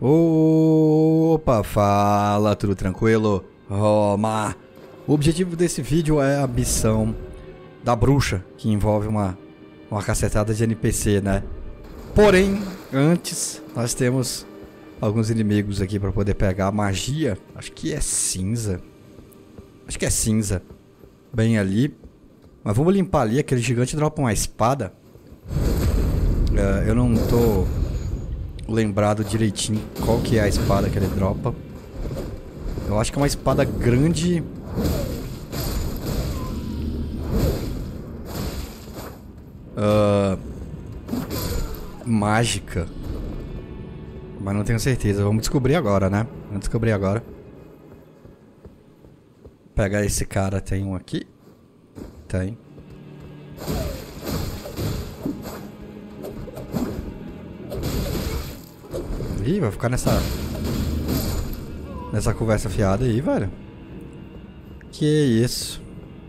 Opa, fala, tudo tranquilo? Roma! O objetivo desse vídeo é a missão da bruxa, que envolve uma cacetada de NPC, né? Porém, antes, nós temos alguns inimigos aqui para poder pegar. Magia, acho que é cinza. Acho que é cinza. Bem ali. Mas vamos limpar ali, aquele gigante dropa uma espada. Eu não tô lembrado direitinho qual que é a espada que ele dropa. Eu acho que é uma espada grande. Mágica. Mas não tenho certeza. Vamos descobrir agora, né? Vamos descobrir agora. Pegar esse cara. Tem um aqui? Tem. Ih, vai ficar nessa conversa fiada aí, velho. Que isso?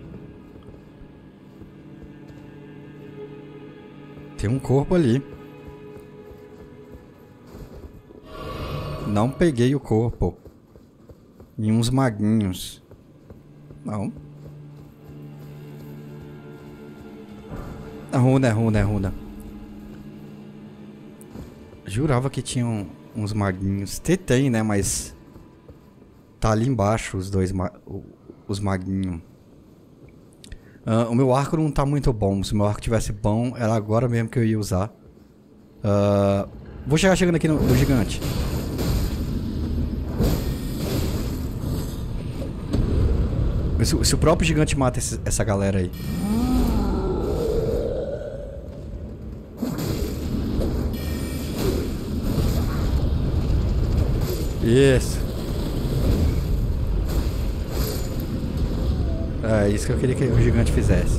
Tem um corpo ali. Não peguei o corpo. E uns maguinhos. Não. É runa, é runa, é runa. Jurava que tinham uns maguinhos. Tem, né? Mas tá ali embaixo os dois os maguinhos. O meu arco não tá muito bom. Se o meu arco tivesse bom, era agora mesmo que eu ia usar. Vou chegar chegando aqui no gigante. Se o próprio gigante mata essa galera aí. Isso. É isso que eu queria que o gigante fizesse.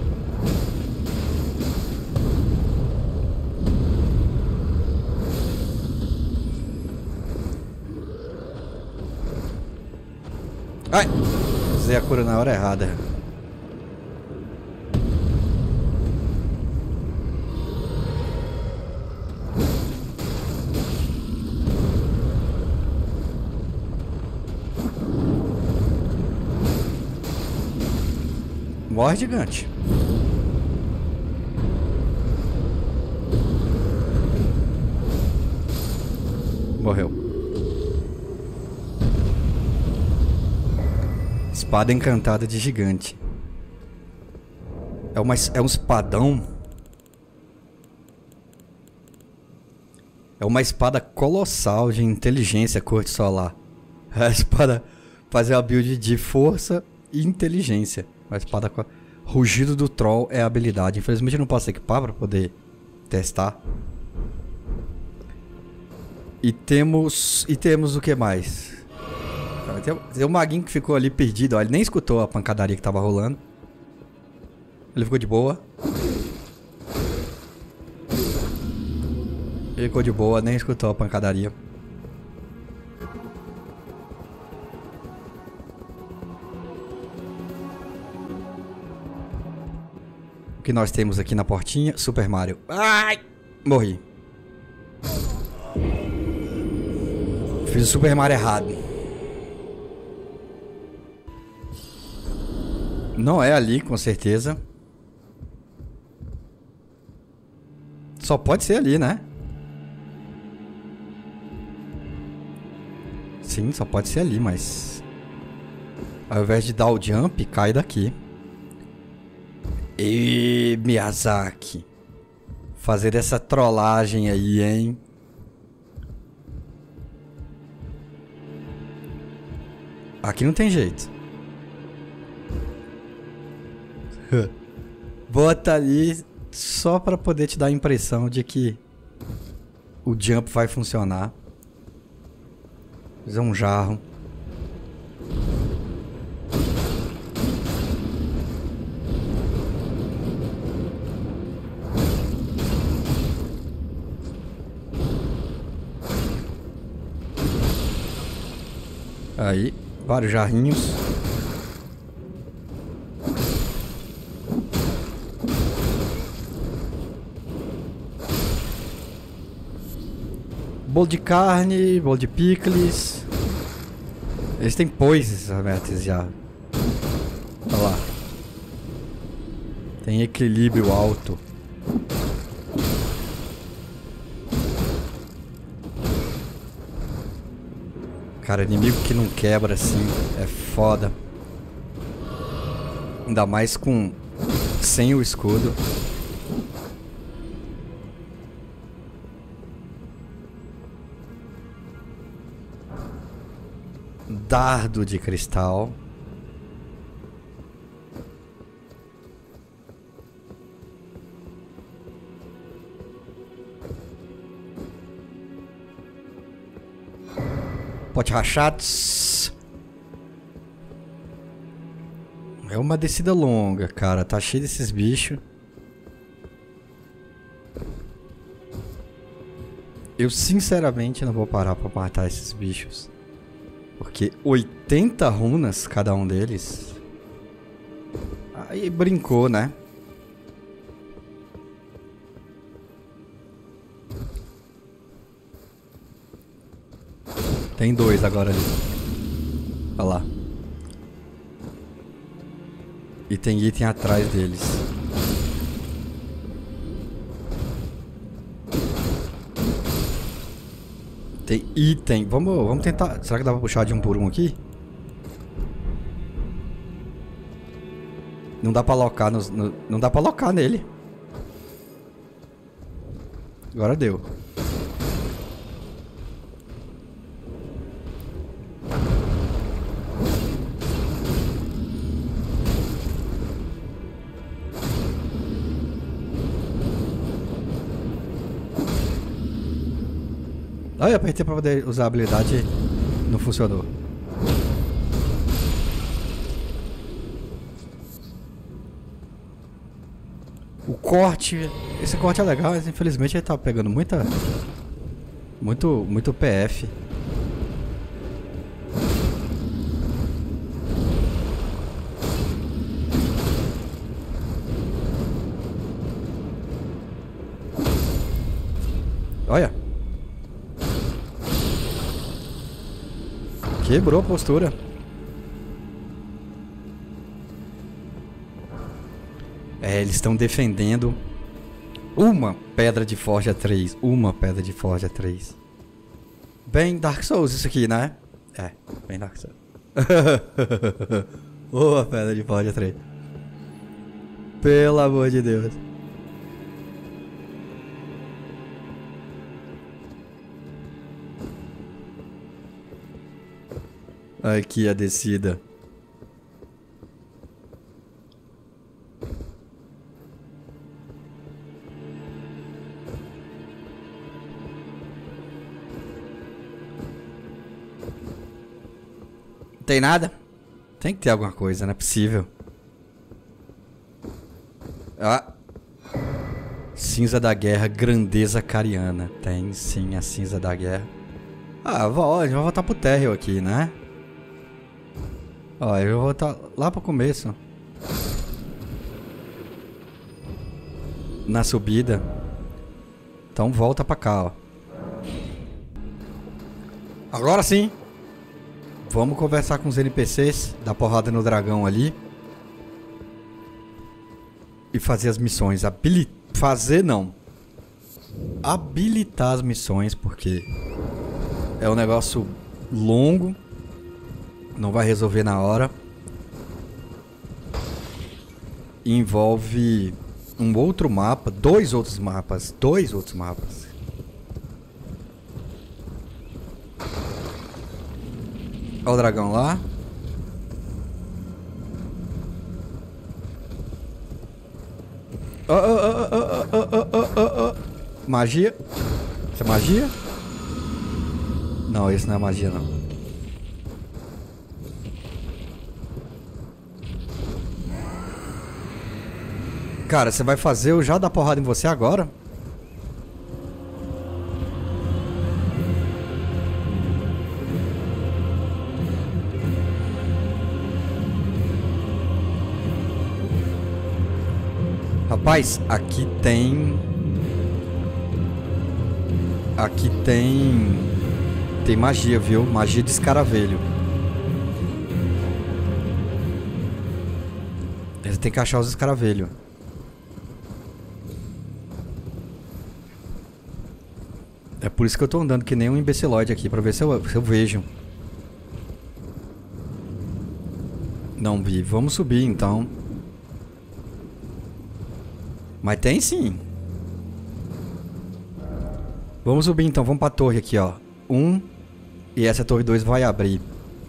Ai! Usei a cura na hora errada. Morre, gigante. Morreu. Espada encantada de gigante. É um espadão. É uma espada colossal de inteligência corte solar. A espada fazer a build de força e inteligência. A espada com rugido do troll é a habilidade. Infelizmente eu não posso equipar para poder testar. E temos o que mais? Tem um maguinho que ficou ali perdido, ó. Ele nem escutou a pancadaria que tava rolando. Ele ficou de boa. Ele ficou de boa, nem escutou a pancadaria. O que nós temos aqui na portinha? Super Mario. Ai! Morri. Fiz o Super Mario errado. Não é ali, com certeza. Só pode ser ali, né? Sim, só pode ser ali, mas ao invés de dar o jump, cai daqui. E Miyazaki, fazer essa trollagem aí, hein? Aqui não tem jeito. Bota ali só pra poder te dar a impressão de que o jump vai funcionar. Fazer um jarro. Aí, vários jarrinhos. bolo de carne, bolo de picles. Eles têm poises, Ametes, já. Olha lá. Tem equilíbrio alto. Cara, inimigo que não quebra assim é foda. Ainda mais com... sem o escudo. Dardo de cristal. Pote rachados. É uma descida longa, cara. Tá cheio desses bichos. Eu sinceramente não vou parar pra matar esses bichos. Porque 80 runas cada um deles. Aí brincou, né? Tem dois agora ali. Olha lá. E tem item atrás deles. Tem item. Vamos tentar. Será que dá pra puxar de um por um aqui? Não dá pra alocar não dá pra alocar nele. Agora deu. Ah, eu apertei pra poder usar a habilidade e não funcionou. O corte... Esse corte é legal, mas infelizmente ele tá pegando muito PF. Olha. Quebrou a postura. É, eles estão defendendo uma pedra de forja 3. Uma pedra de forja 3. Bem Dark Souls isso aqui, né? É, bem Dark Souls. Uma pedra de forja 3. Pelo amor de Deus. Aqui a descida. Tem nada? Tem que ter alguma coisa, não é possível. Ah. Cinza da guerra, grandeza cariana. Tem sim a cinza da guerra. Ah, a gente vai voltar pro térreo aqui, né? Ó, eu vou voltar lá pro começo. Na subida. Então volta pra cá, ó. Agora sim. Vamos conversar com os NPCs. Dar porrada no dragão ali. E fazer as missões. Fazer não. Habilitar as missões, porque é um negócio longo. Não vai resolver na hora. Envolve um outro mapa. Dois outros mapas. Olha o dragão lá. Magia. Isso é magia? Não, isso não é magia não. Cara, você vai fazer eu já dar porrada em você agora? Rapaz, aqui tem... Aqui tem magia, viu? Magia de escaravelho. Você tem que achar os escaravelhos. É por isso que eu tô andando que nem um imbecilóide aqui, pra ver se eu vejo. Não vi. Vamos subir então. Mas tem sim. Vamos subir então, vamos pra torre aqui, ó. 1. E essa torre 2 vai abrir.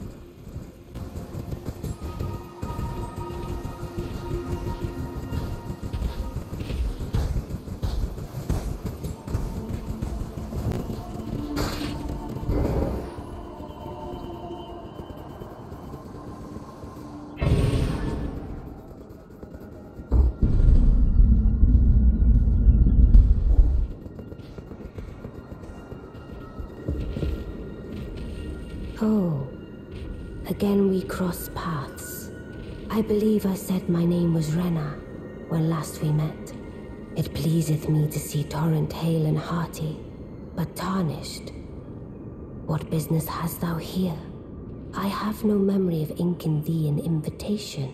Oh, again we cross paths. I believe I said my name was Rena when last we met. It pleaseth me to see Torrent hale and hearty, but tarnished. What business hast thou here? I have no memory of inking thee an invitation.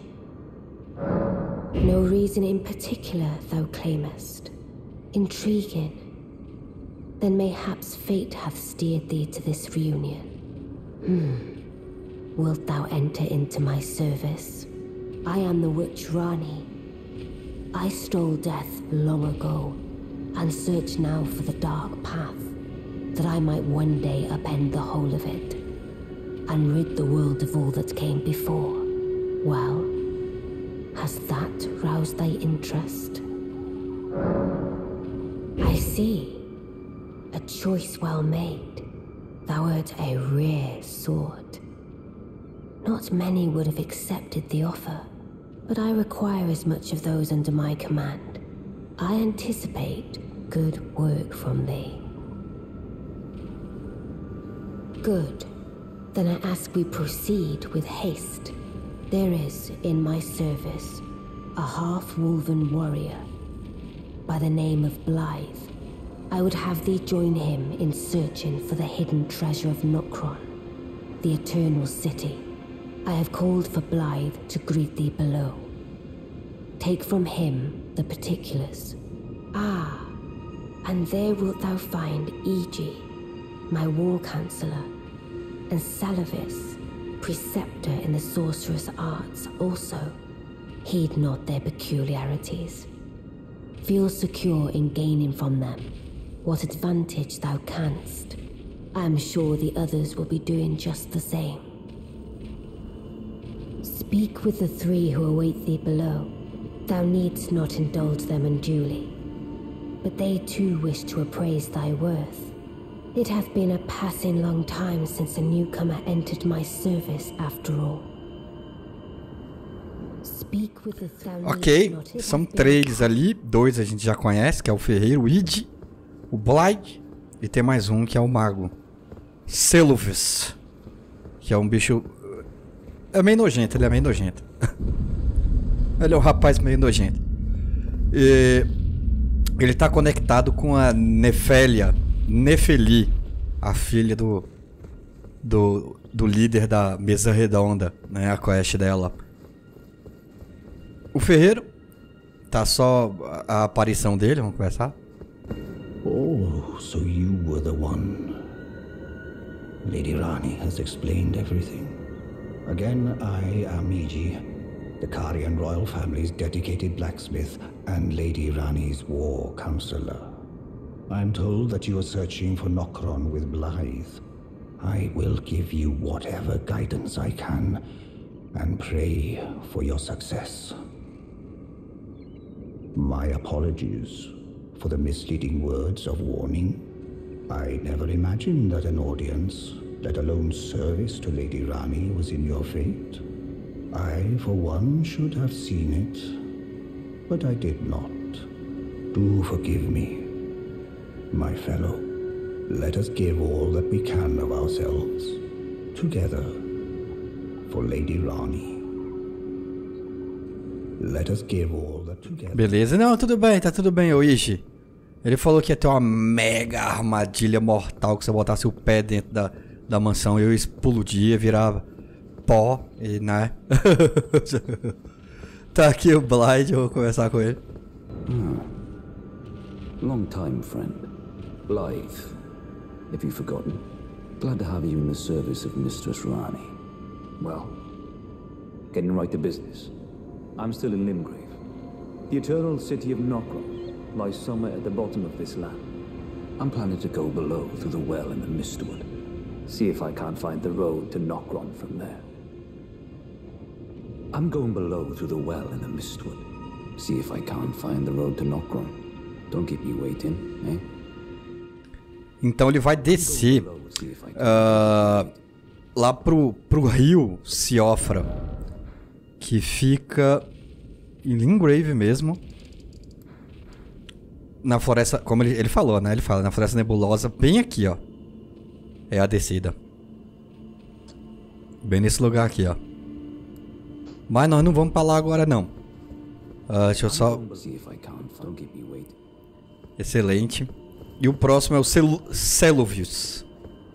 No reason in particular thou claimest. Intriguing. Then mayhaps fate hath steered thee to this reunion. Wilt thou enter into my service? I am the witch Rani. I stole death long ago, and search now for the dark path, that I might one day upend the whole of it, and rid the world of all that came before. Well, has that roused thy interest? I see. A choice well made. Thou art a rare sword. Not many would have accepted the offer, but I require as much of those under my command. I anticipate good work from thee. Good. Then I ask we proceed with haste. There is, in my service, a half-wolven warrior by the name of Blythe. I would have thee join him in searching for the hidden treasure of Nokron, the Eternal City. I have called for Blythe to greet thee below. Take from him the particulars. Ah, and there wilt thou find Iji, my war counselor, and Salavis, preceptor in the sorcerous arts also. Heed not their peculiarities. Feel secure in gaining from them what advantage thou canst. I am sure the others will be doing just the same. Speak with the three who await thee below. Thou needst not indulge them unduly, but they too wish to appraise thy worth. It hath been a passing long time since a newcomer entered my service after all. Speak with the Ok, são 3 ali, 2 a gente já conhece, que é o ferreiro, o Iji, o Blythe, e tem mais um que é o mago, Seluvis, que é um bicho... É meio nojento, ele é meio nojento. Ele é um rapaz meio nojento. E ele tá conectado com a Nefeli, a filha do líder da mesa redonda, né, a quest dela. O ferreiro, tá só a aparição dele, vamos conversar? Oh, so you were the one. Lady Rani has explained everything. Again, I am Iji, the Karian royal family's dedicated blacksmith and Lady Rani's war counselor. I'm told that you are searching for Nokron with Blythe. I will give you whatever guidance I can and pray for your success. My apologies for the misleading words of warning. I never imagined that an audience, let alone service to Lady Rani, was in your fate. I, for one, should have seen it, but I did not. Do forgive me. My fellow, let us give all that we can of ourselves, together, for Lady Rani. Let us give all that together. Beleza, não, tudo bem, tá tudo bem, ô Iji. Ele falou que ia ter uma mega armadilha mortal, que se eu botasse o pé dentro da mansão eu explodia, virava pó e, né? Tá aqui o Blythe, eu vou conversar com ele. Long time, friend. Blythe, if you've forgotten. Glad to have you in the service of Mistress Rani. Well, getting right to business. I'm still in Limgrave. The eternal city of Nokron lies somewhere at the bottom of this land. I'm planning to go below through the well in the Mistwood. See if I can't find the road to Nokron from there. I'm going below through the well in the Mistwood. See if I can't find the road to Nokron. Don't keep me waiting, eh? Então ele vai descer lá pro rio Siofra, que fica em Limgrave mesmo. Na floresta, como ele falou, né? Ele fala, na floresta nebulosa, bem aqui, ó. É a descida. Bem nesse lugar aqui, ó. Mas nós não vamos pra lá agora, não. Deixa eu só... Excelente. E o próximo é o Celuvius.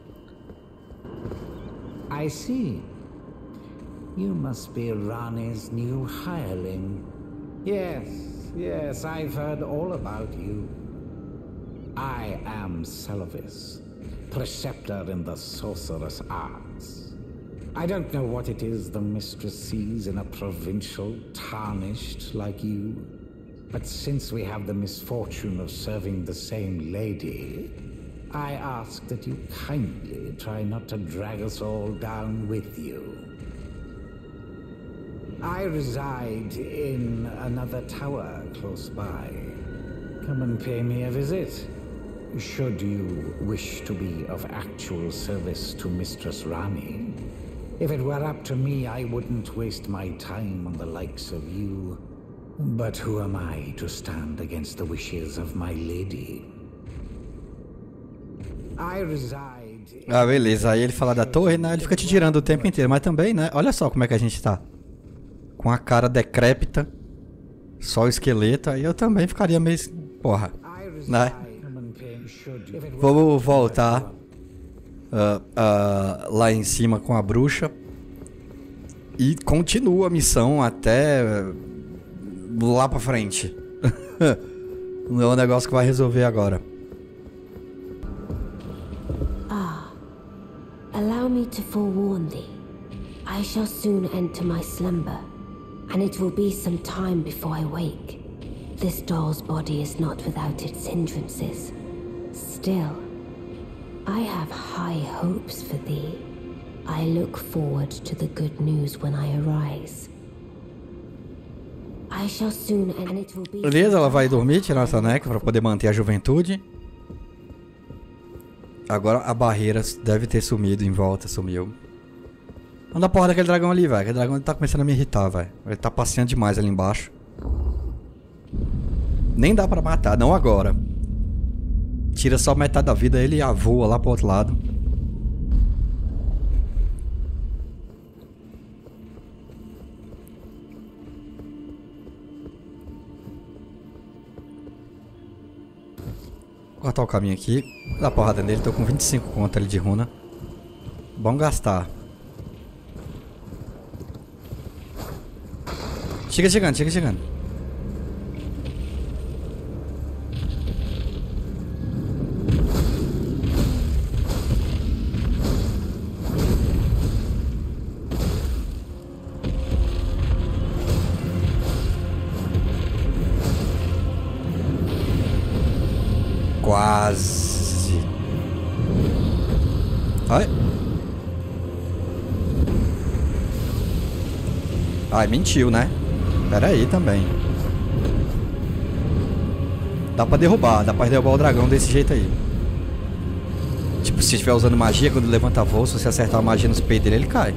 I see. You must be Rani's new hireling. Yes, I've heard all about you. I am Celovis, preceptor in the sorcerous arts. I don't know what it is the mistress sees in a provincial tarnished like you, but since we have the misfortune of serving the same lady, I ask that you kindly try not to drag us all down with you. I reside in another tower close by. Come and pay me a visit. Should you wish to be of actual service to Mistress Rani. If it were up to me, I wouldn't waste my time on the likes of you. But who am I to stand against the wishes of my lady? I reside... beleza. Aí ele fala da torre, né? Ele fica te tirando o tempo inteiro. Mas também, né? Olha só como é que a gente tá. Com a cara decrépita. Só o esqueleto. Aí eu também ficaria meio... Porra. Né? Vamos voltar lá em cima com a bruxa. E continua a missão até lá pra frente. Não é um negócio que vai resolver agora. Allow me to forewarn thee. I shall soon enter my slumber, and it will be some time before I wake. This doll's body is not without its hindrances. Still, I have high hopes for thee. I look forward to the good news when I arise. I shall soon, and it will be... Beleza, ela vai dormir, tirar a soneca pra poder manter a juventude. Agora a barreira deve ter sumido em volta, sumiu. Anda a porra daquele dragão ali, velho. Aquele dragão tá começando a me irritar, velho. Ele tá passeando demais ali embaixo. Nem dá pra matar, não agora. Tira só metade da vida, ele voa lá pro outro lado. Vou cortar o caminho aqui. Vou dar porrada nele, tô com 25 conto ali de runa. Bom gastar. Chega chegando, chega chegando. Quase. Ai. Ai, mentiu, né? Pera aí também. Dá pra derrubar o dragão desse jeito aí. Tipo, se estiver usando magia, quando levanta voo, se você acertar a magia nos peitos dele, ele cai.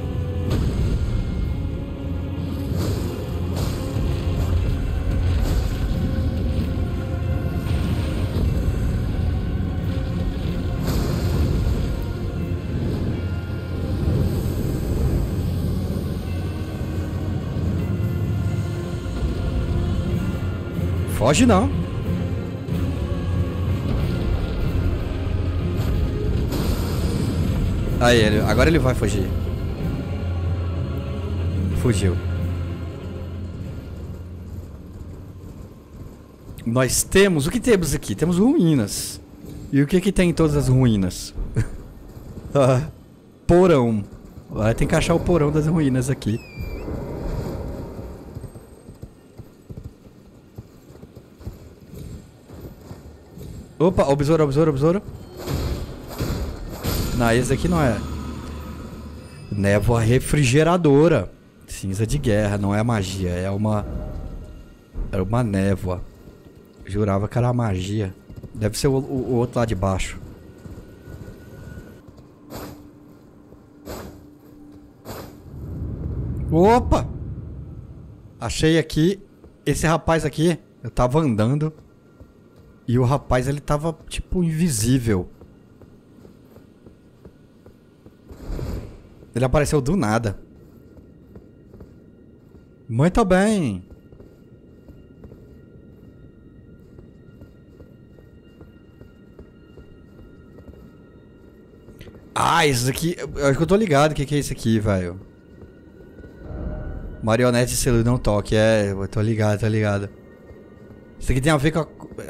Foge não. Aí, agora ele vai fugir. Fugiu. Nós temos... O que temos aqui? Temos ruínas. E o que que tem em todas as ruínas? Porão. Tem que achar o porão das ruínas aqui. Opa, o besouro, o besouro, o besouro. Não, esse aqui não é. Névoa refrigeradora. Cinza de guerra, não é magia, é uma... Era uma névoa. Jurava que era magia. Deve ser o outro lá de baixo. Opa! Achei aqui. Esse rapaz aqui, eu tava andando. E o rapaz, ele tava, tipo, invisível. Ele apareceu do nada. Muito bem. Ah, isso aqui... Eu acho que eu tô ligado o que é isso aqui, velho. Marionete de selo não toque. É, eu tô ligado, tô ligado. Isso aqui tem a ver com a...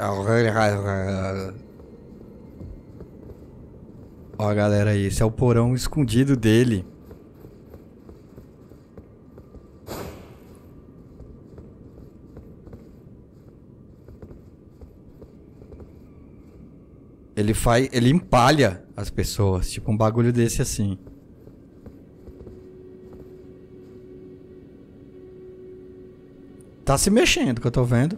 Ó, galera aí. Esse é o porão escondido dele. Ele empalha as pessoas, tipo um bagulho desse assim. Tá se mexendo, que eu tô vendo.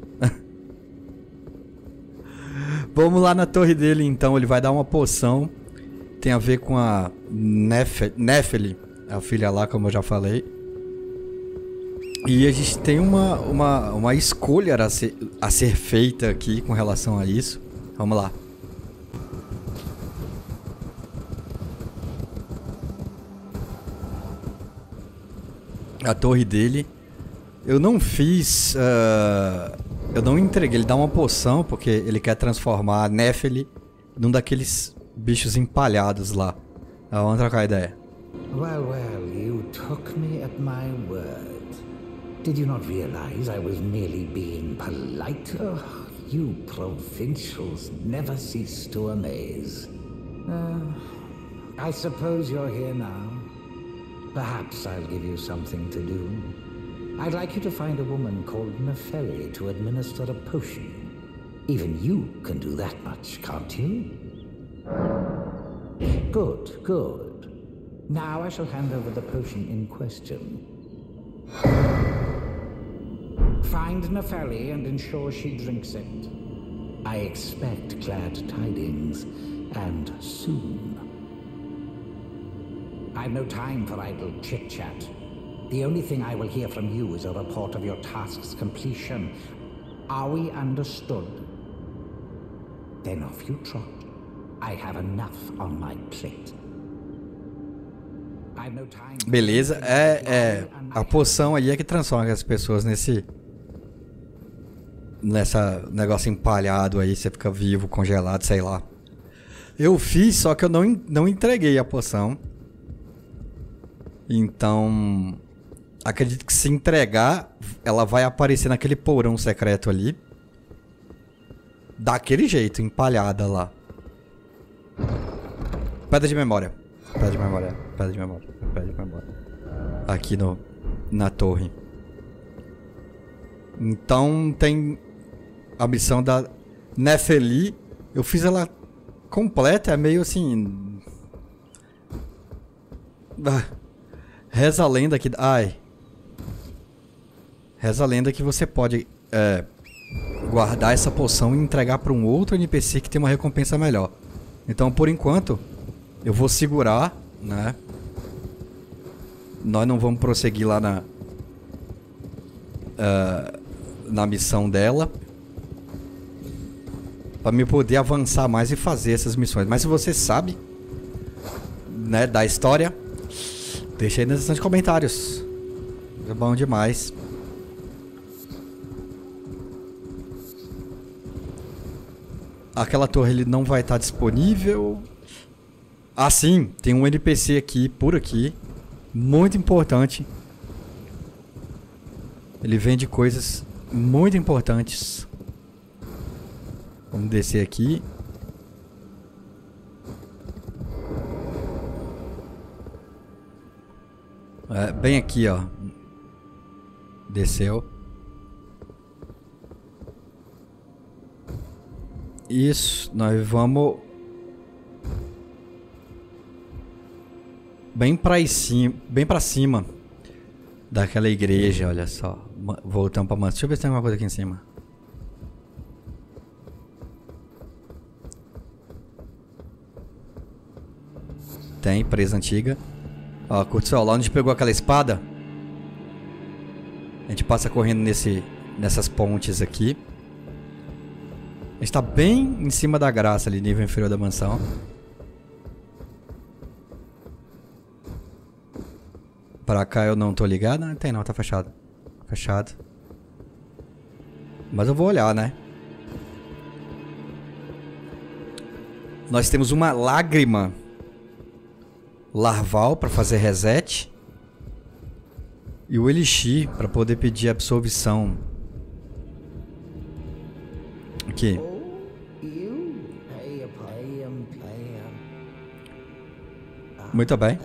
Vamos lá na torre dele então, ele vai dar uma poção. Tem a ver com a Néfeli, a filha lá, como eu já falei. E a gente tem uma escolha a ser feita aqui com relação a isso. Vamos lá. A torre dele. Eu não fiz... eu não entreguei. Ele dá uma poção porque ele quer transformar a Néfeli num daqueles bichos empalhados lá. Vamos trocar ideia. Well, you took me at my word. Did you not realize I was merely being polite? Oh, you provincials never cease to amaze. I suppose you're here now. Perhaps I'll give you something to do. I'd like you to find a woman called Neferi to administer a potion. Even you can do that much, can't you? Good, good. Now I shall hand over the potion in question. Find Neferi and ensure she drinks it. I expect glad tidings, and soon. I've no time for idle chit-chat. The only thing I will hear from you is a report of your task's completion. Are we understood? Then off you trot. I have enough on my plate. I've no time. Beleza, a poção aí é que transforma as pessoas nessa negócio empalhado aí, você fica vivo, congelado, sei lá. Eu fiz, só que eu não entreguei a poção. Então, acredito que se entregar, ela vai aparecer naquele porão secreto ali. Daquele jeito, empalhada lá. Pedra de memória. Pedra de memória. Pedra de memória. Pedra de memória. Aqui na torre. Então tem a missão da Nefeli. Eu fiz ela completa, é meio assim... Reza a lenda que... Ai. Reza a lenda que você pode guardar essa poção e entregar para um outro NPC que tem uma recompensa melhor. Então, por enquanto, eu vou segurar, né? Nós não vamos prosseguir lá na missão dela. Para me poder avançar mais e fazer essas missões. Mas se você sabe, né, da história... Deixa aí na seção de comentários. É bom demais. Aquela torre ele não vai estar disponível. Ah, sim, tem um NPC aqui, por aqui, muito importante. Ele vende coisas muito importantes. Vamos descer aqui. É, bem aqui, ó. Desceu. Isso, nós vamos bem pra cima daquela igreja, olha só. Voltamos pra mansão. Deixa eu ver se tem alguma coisa aqui em cima. Tem, presa antiga. Ó, curte só, lá onde a gente pegou aquela espada. A gente passa correndo nessas pontes aqui. A gente tá bem em cima da graça ali, nível inferior da mansão. Pra cá eu não tô ligado. Não tem não, tá fechado. Fechado. Mas eu vou olhar, né? Nós temos uma lágrima larval pra fazer reset. E o elixir pra poder pedir absolvição. Aqui. Muito bem.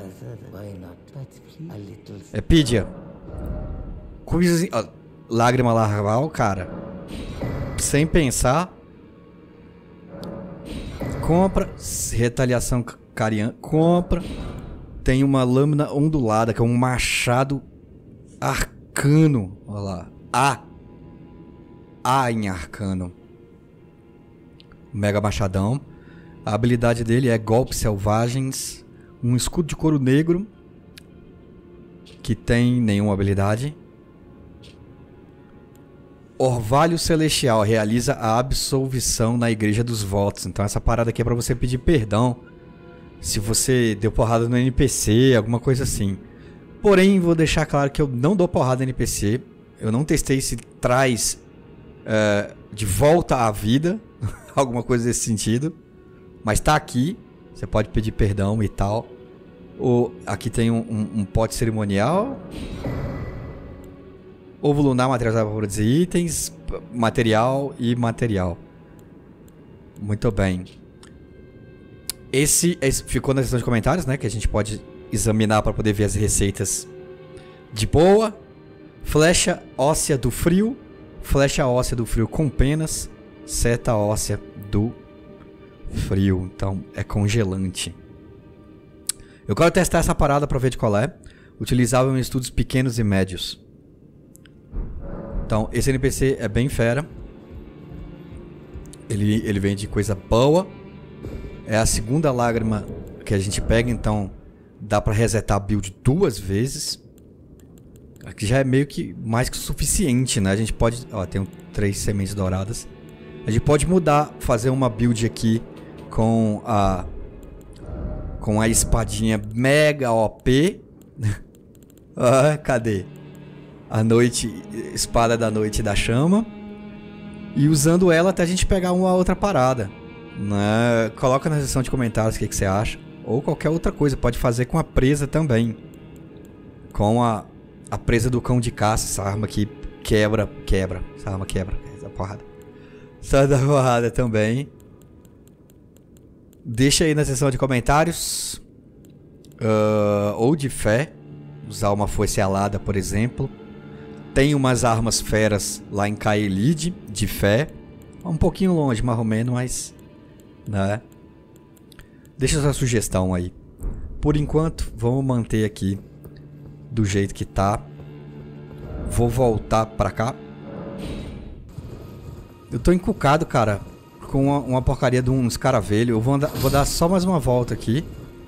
Epídia. Coisas. Lágrima larval, cara. Sem pensar. Compra. Retaliação cariana. Compra. Tem uma lâmina ondulada, que é um machado arcano. Olha lá. A em arcano. Mega machadão. A habilidade dele é golpes selvagens. Um escudo de couro negro. Que tem nenhuma habilidade. Orvalho Celestial. Realiza a absolvição na Igreja dos Votos. Então essa parada aqui é pra você pedir perdão. Se você deu porrada no NPC, alguma coisa assim. Porém, vou deixar claro que eu não dou porrada no NPC. Eu não testei se traz de volta à vida. Alguma coisa desse sentido. Mas tá aqui. Você pode pedir perdão e tal. Aqui tem um pote cerimonial. Ovo lunar, material para produzir itens. Material e material. Muito bem. Esse ficou na seção de comentários, né? Que a gente pode examinar para poder ver as receitas de boa. Flecha óssea do frio. Flecha óssea do frio com penas. Seta óssea do frio. Então é congelante. Eu quero testar essa parada para ver de qual é. Utilizável em estudos pequenos e médios. Então esse NPC é bem fera. Ele vende coisa boa. É a segunda lágrima que a gente pega, então dá pra resetar a build 2 vezes. Aqui já é meio que mais que o suficiente, né? A gente pode... Ó, tem 3 sementes douradas. A gente pode mudar, fazer uma build aqui com a espadinha mega OP. Cadê? A noite, espada da noite da chama. E usando ela até a gente pegar uma outra parada. Né? Coloca na seção de comentários o que você acha. Ou qualquer outra coisa. Pode fazer com a presa também. Com a presa do cão de caça. Essa arma aqui quebra. Essa arma quebra. Essa porrada. Sai da porrada também. Deixa aí na seção de comentários. Ou de fé. Usar uma foice alada, por exemplo. Tem umas armas feras lá em Caelid. De fé. Um pouquinho longe, mais ou menos, mas... né? Deixa sua sugestão aí. Por enquanto, vamos manter aqui do jeito que tá. Vou voltar pra cá. Eu tô encucado, cara, com uma porcaria de um escaravelho. Eu vou dar só mais uma volta aqui.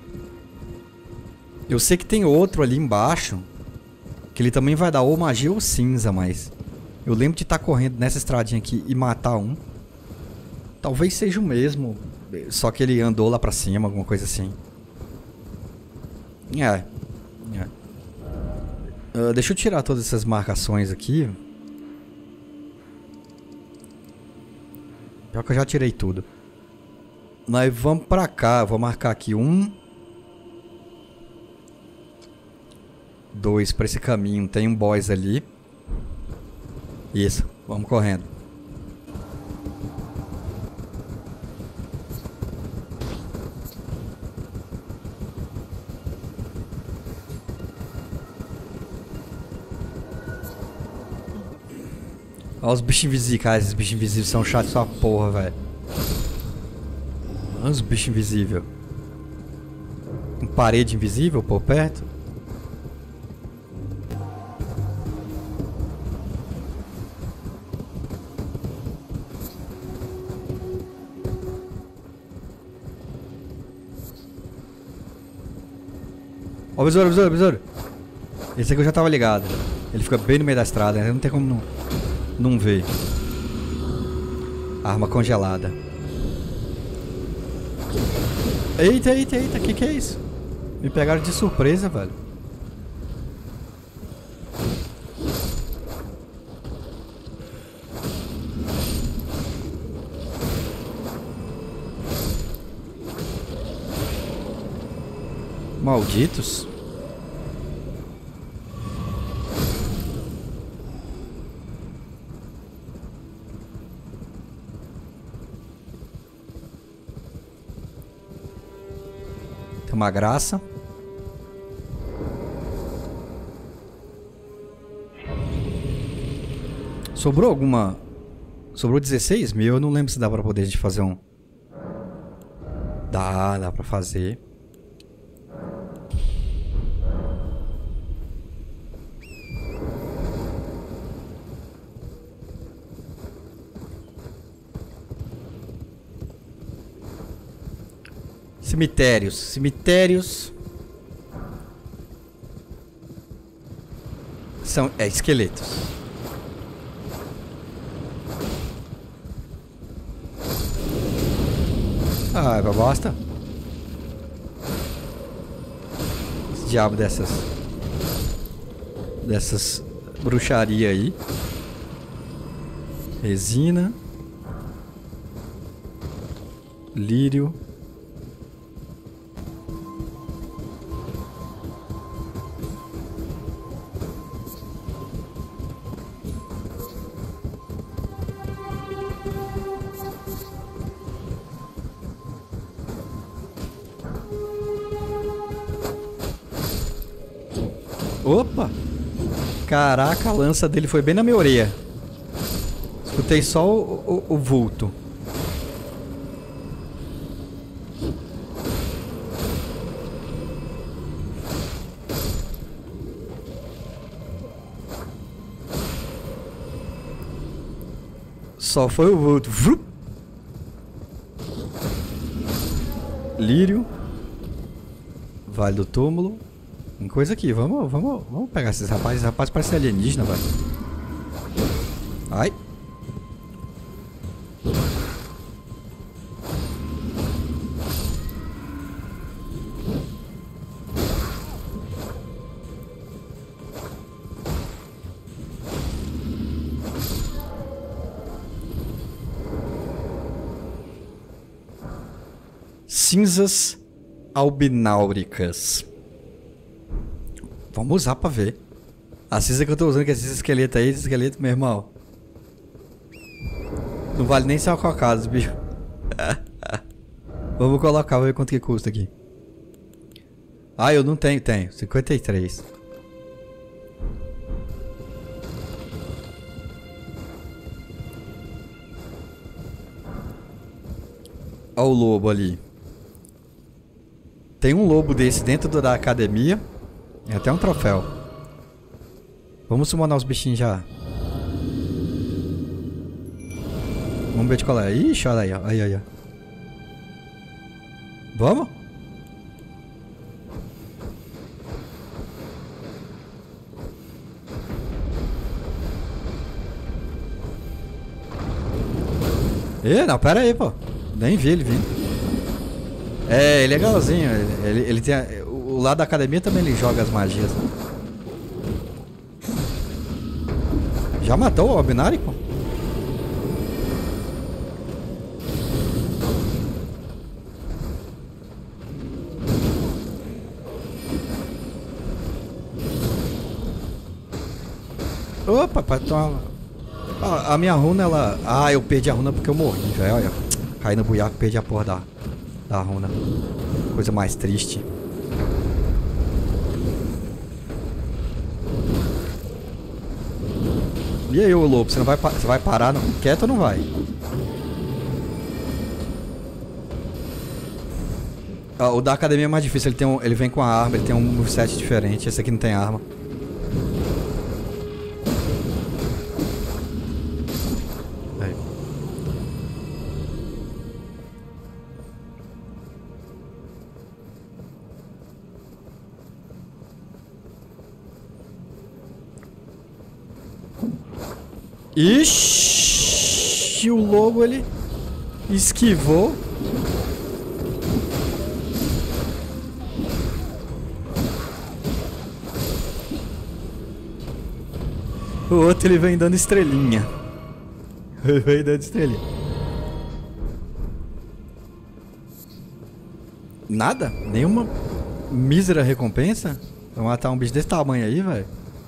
Eu sei que tem outro ali embaixo, que ele também vai dar ou magia ou cinza, mas... eu lembro de estar correndo nessa estradinha aqui e matar um. Talvez seja o mesmo, só que ele andou lá pra cima, alguma coisa assim. Deixa eu tirar todas essas marcações aqui. Pior que eu já tirei tudo. Nós vamos pra cá, eu vou marcar aqui 1, 2 pra esse caminho. Tem um boss ali. Isso, vamos correndo. Olha os bichos invisíveis, cara. Esses bichos invisíveis são chatos sua porra, velho. Olha os bichos invisíveis. Tem parede invisível por perto. Ó o besouro, besouro, besouro. Esse aqui eu já tava ligado. Ele fica bem no meio da estrada, né? Não tem como não ver. Arma congelada. Eita, eita, eita. Que é isso? Me pegaram de surpresa, velho. Malditos. Tem uma graça. Sobrou alguma... Sobrou 16 mil? Eu não lembro se dá pra poder a gente fazer um... Dá pra fazer. Cemitérios. Cemitérios. São... esqueletos. Ah, é pra bosta. Esse diabo dessas bruxaria aí. Resina. Lírio. Opa! Caraca, a lança dele foi bem na minha orelha. Escutei só o vulto. Só foi o vulto. Vrup. Lírio. Vale do túmulo. Tem coisa aqui, vamos pegar esses rapazes. Esses rapazes parecem alienígena, velho. Ai. Cinzas albináuricas. Vamos usar pra ver. A cinza que eu tô usando, que é esse esqueleto aí, esse esqueleto, meu irmão. Não vale nem ser uma cocada, os bichos. Vamos colocar, vamos ver quanto que custa aqui. Ah, eu não tenho, tenho. 53. Olha o lobo ali. Tem um lobo desse dentro da academia. É até um troféu. Vamos summonar os bichinhos já. Vamos ver de qual é. Ixi, olha aí, ó. Aí. Vamos? Não, pera aí, pô. Nem vi ele vindo. É, ele é legalzinho. Ele tem... O lado da academia também ele joga as magias. Já matou o Albinárico? Opa, pai, toma. A minha runa, ela... Ah, eu perdi a runa porque eu morri, velho. Olha, caí no buiaco, perdi a porra da runa. Coisa mais triste. E aí, ô lobo, você vai parar quieto ou não vai? O da academia é mais difícil, ele vem com a arma, ele tem um moveset diferente. Esse aqui não tem arma. Aí. Ixi, o lobo ele esquivou. O outro ele vem dando estrelinha. Ele vem dando estrelinha. Nada? Nenhuma mísera recompensa? Vai matar um bicho desse tamanho aí, velho.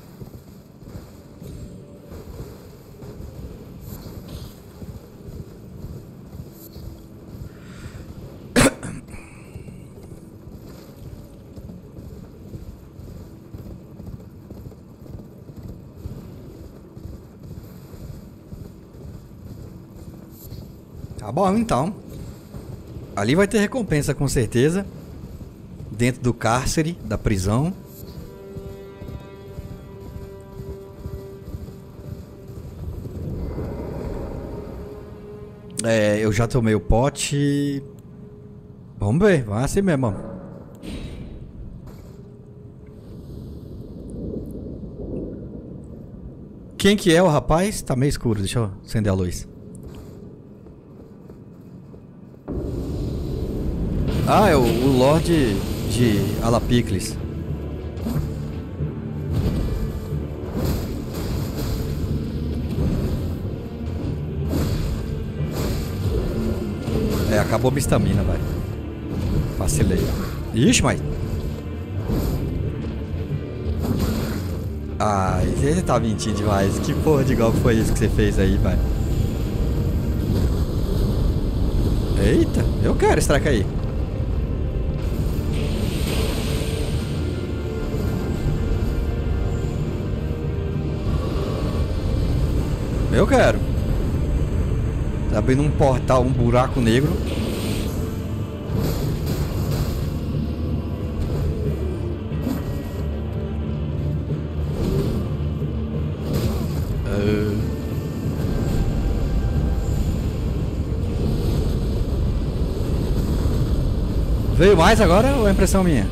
Tá bom, então. Ali vai ter recompensa, com certeza. Dentro do cárcere, da prisão. Eu já tomei o pote. Vamos ver, vai assim mesmo. Quem que é o rapaz? Tá meio escuro, deixa eu acender a luz. Ah, é o Lorde de Alapicles. Acabou minha estamina, velho. Vacilei. Ixi, mas... Ai, você tá mentindo demais. Que porra de golpe foi isso que você fez aí, velho? Eita, eu quero esse treco aí. Eu quero. Tá abrindo um portal, um buraco negro. Veio mais agora ou é impressão minha?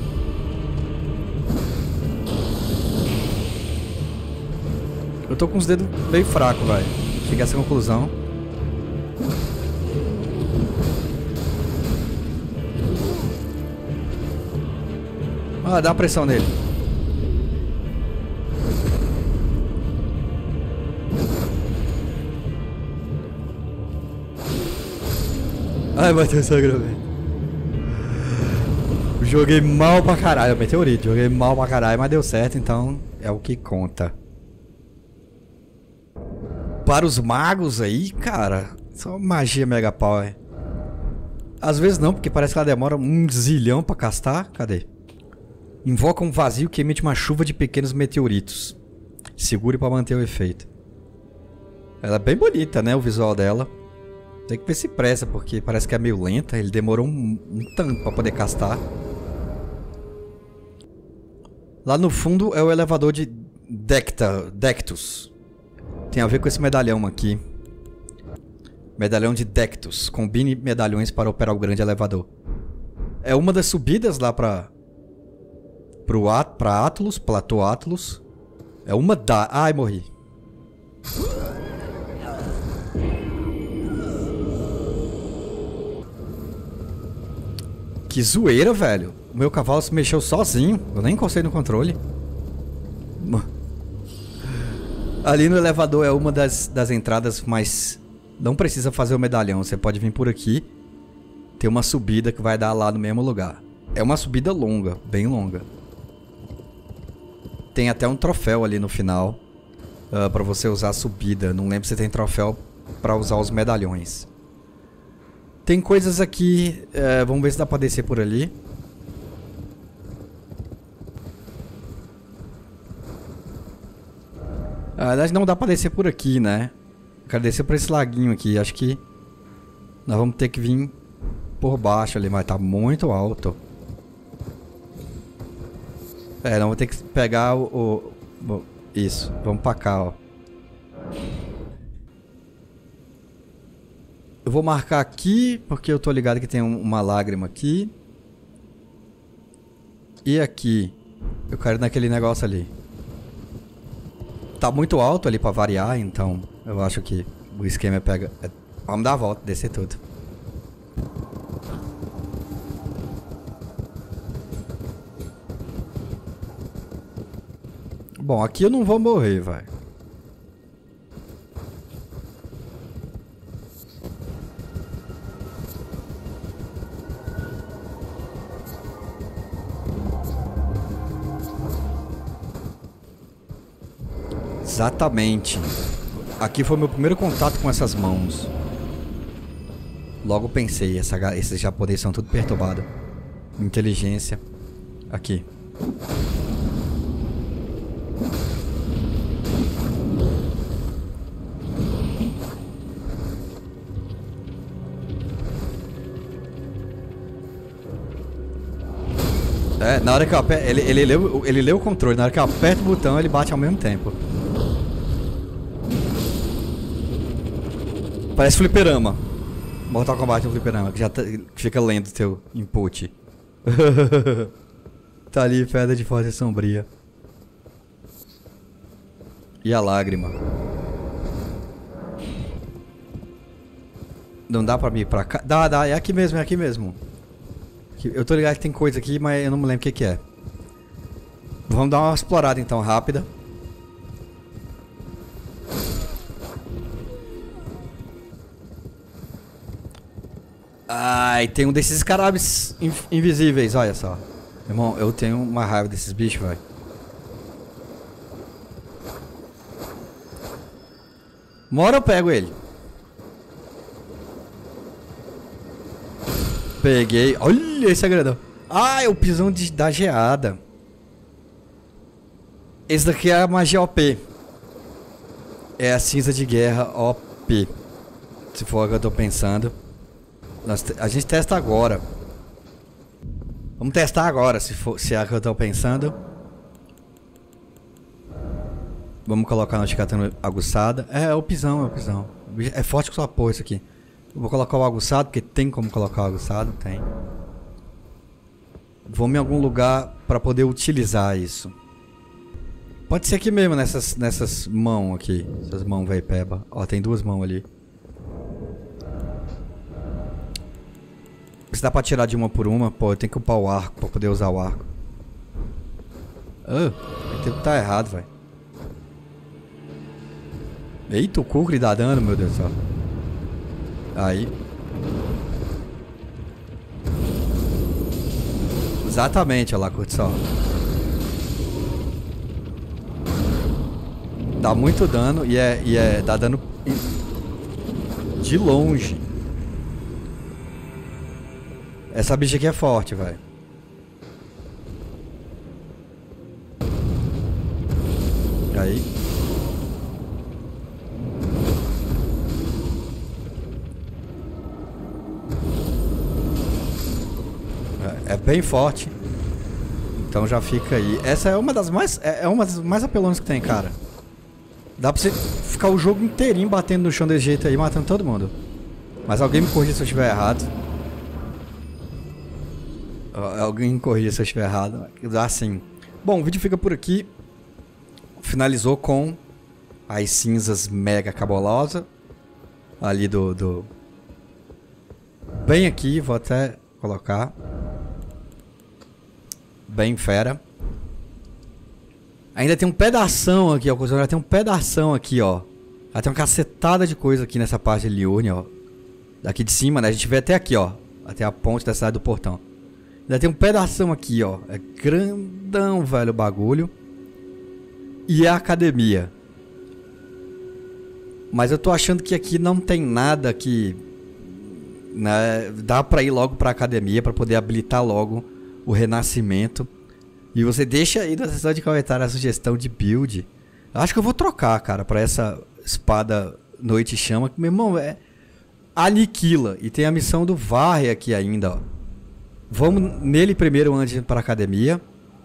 Eu tô com os dedos meio fracos, velho. Cheguei a essa conclusão. Ah, dá uma pressão nele. Ai, bateu o sangramento. Joguei mal pra caralho, meteorito. Joguei mal pra caralho, mas deu certo, então é o que conta. Para os magos aí, cara, só magia mega power. Às vezes não, porque parece que ela demora um zilhão pra castar. Cadê? Invoca um vazio que emite uma chuva de pequenos meteoritos. Segure pra manter o efeito. Ela é bem bonita, né, o visual dela. Tem que ver se pressa, porque parece que é meio lenta. Ele demorou um tanto pra poder castar. Lá no fundo é o elevador de Dectus. Tem a ver com esse medalhão aqui. Medalhão de Dectus. Combine medalhões para operar o grande elevador. É uma das subidas lá pra Atlas, Platô Atlas. É uma da... Ai, morri. Que zoeira, velho. O meu cavalo se mexeu sozinho. Eu nem encostei no controle. Ali no elevador é uma das entradas, mas não precisa fazer o medalhão. Você pode vir por aqui. Tem uma subida que vai dar lá no mesmo lugar. É uma subida longa, bem longa. Tem até um troféu ali no final. pra você usar a subida. Não lembro se tem troféu pra usar os medalhões. Tem coisas aqui, vamos ver se dá pra descer por ali. Na verdade não dá pra descer por aqui, né? Eu quero descer por esse laguinho aqui. Acho que nós vamos ter que vir por baixo ali, mas tá muito alto. Nós vamos ter que pegar isso, vamos pra cá, ó. Eu vou marcar aqui, porque eu tô ligado que tem uma lágrima aqui. E aqui. Eu quero ir naquele negócio ali. Tá muito alto ali pra variar, então eu acho que o esquema vamos dar a volta, descer tudo. Bom, aqui eu não vou morrer, vai. Exatamente. Aqui foi meu primeiro contato com essas mãos. Logo pensei, esses japoneses são tudo perturbados. Inteligência. Aqui. Na hora que eu aperto, ele lê o controle, na hora que eu aperto o botão, ele bate ao mesmo tempo. Parece fliperama. Mortal Kombat é um fliperama, que já fica lendo teu input. Tá ali, pedra de força sombria. E a lágrima. Não dá pra mim ir pra cá? Dá, é aqui mesmo, é aqui mesmo. Eu tô ligado que tem coisa aqui, mas eu não me lembro o que é. Vamos dar uma explorada então, rápida. Ai, tem um desses escarabes invisíveis, olha só. Irmão, eu tenho uma raiva desses bichos, velho. Uma hora eu pego ele. Peguei. Olha esse é grandão. Ah, é o pisão da geada. Esse daqui é a magia OP. É a cinza de guerra OP. Se for o que eu tô pensando. A gente testa agora. Vamos testar agora, se é o que eu tô pensando. Vamos colocar na notificação aguçada. É o pisão, é o pisão. É forte com sua porra isso aqui. Eu vou colocar o aguçado, porque tem como colocar o aguçado, tem. Vamos em algum lugar pra poder utilizar isso. Pode ser aqui mesmo, nessas mãos aqui. Essas mãos velho peba. Ó, tem duas mãos ali. Se dá pra tirar de uma por uma, pô, eu tenho que upar o arco pra poder usar o arco. Tem que tá errado, velho. Eita, o Kukri dá dano, meu Deus do céu. Aí. Exatamente, olha lá, curte só. Dá muito dano e dá dano de longe. Essa bicha aqui é forte, velho. Aí. É bem forte. Então já fica aí. Essa é uma das mais apelonas que tem, cara. Dá pra você ficar o jogo inteirinho batendo no chão desse jeito aí, matando todo mundo. Mas alguém me corrija se eu estiver errado. Alguém me corrija se eu estiver errado. Assim. Bom, o vídeo fica por aqui. Finalizou com as cinzas mega cabulosas. Ali bem aqui, vou até colocar. Bem fera. Ainda tem um pedação aqui, ó. Tem um pedação aqui, ó. Ela tem uma cacetada de coisa aqui nessa parte de Liurne, ó. Daqui de cima, né? A gente vê até aqui, ó. Até a ponte da cidade do portão. Ainda tem um pedação aqui, ó. É grandão, velho, o bagulho. E a academia. Mas eu tô achando que aqui não tem nada que, né, dá pra ir logo pra academia pra poder habilitar logo o renascimento. E você deixa aí na seção de comentário a sugestão de build. Eu acho que eu vou trocar, cara, pra essa espada Noite Chama, que, meu irmão, aniquila. E tem a missão do Varre aqui ainda, ó. Vamos nele primeiro antes de ir pra academia.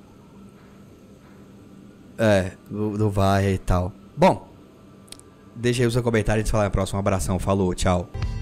Do Varre e tal. Bom, deixa aí o seu comentário e a gente se fala na próxima. Um abração, falou, tchau.